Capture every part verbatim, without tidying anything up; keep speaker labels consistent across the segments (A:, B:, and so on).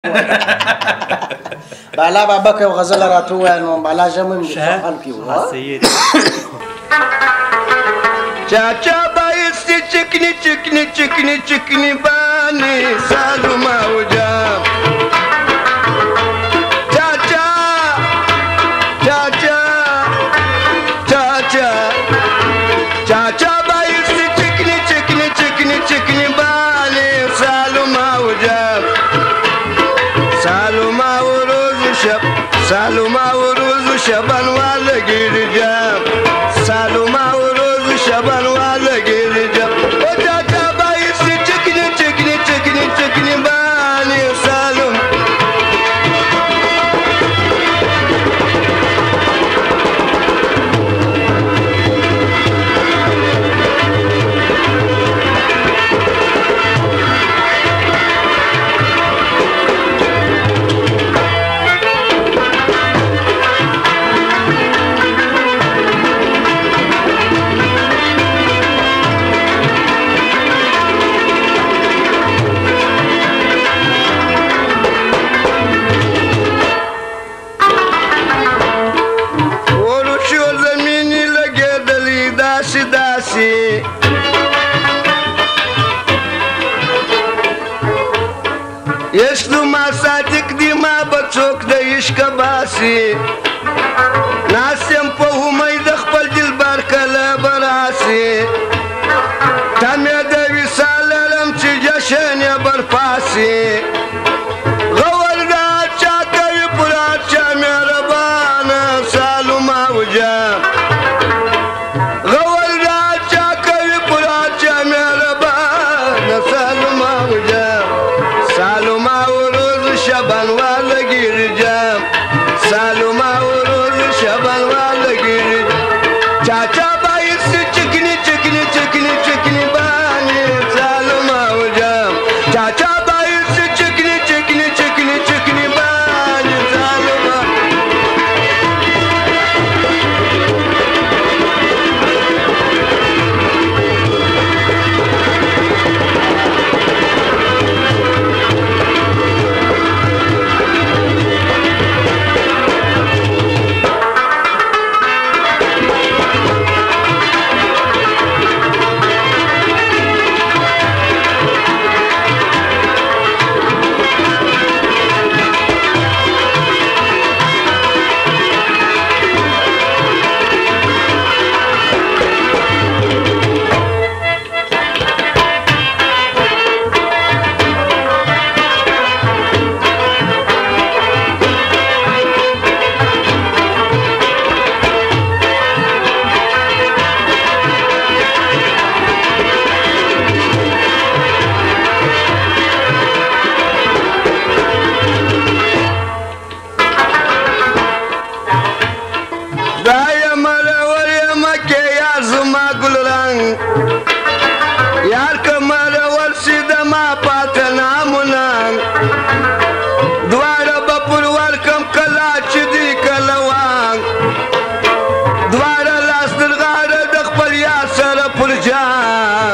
A: بالا بابا که غزل راتو وانو بالا جمم دفعان کیو
B: سيدي
C: چاچا بایستی چکنی چکنی چکنی چکنی بانی سالو موجا چاچا چاچا چاچا چاچا بایستی چکنی چکنی چکنی چکنی بانی سالو موجا سالو موروز شب سالو موروز شبان والا گیرجام سالو موروز شبان والا گیرجام او چاچا بایستی چکنی چکنی چکنی چکنی بانی سالو یشتو ما صادق دی ما بچوک د عشق باسی ناسم په امید خپل دلبر کله براسی تمه د وصال لم چې جشن برپاسی غول دا چا کوي پورا چا مهربان سالو موجا غول دا چا کوي پورا چا مهربان سالو موجا سالو موروز شبان والا گیرجام سالو موروز شبان والا گیرجام چاچا بایستی چکنی چکنی چکنی چکنی بانی سالو موجام چاچا بایستی چکنی چکنی چکنی چکنی بانی سالو موجام यार कमर वर्षी दमा पातना मुनांग द्वारा बपुर वर्कम कला चिदी कलवांग द्वारा लास्टर गार दखपल यासर पुरजांग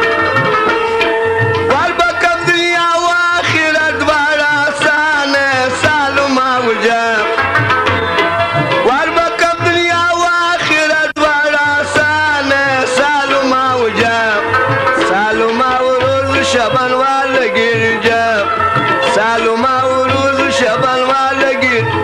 C: वाल बकम दुनिया वाखिर द्वारा साने सालू मावजा वाल बकम दुनिया वाखिर द्वारा साने सालू मावजा سالو موروز شبان والا گیرجام سالو موروز شبان والا گیر